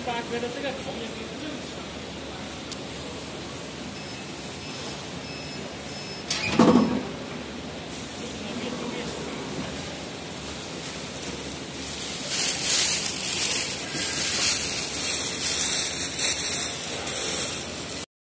发觉的这个皮已经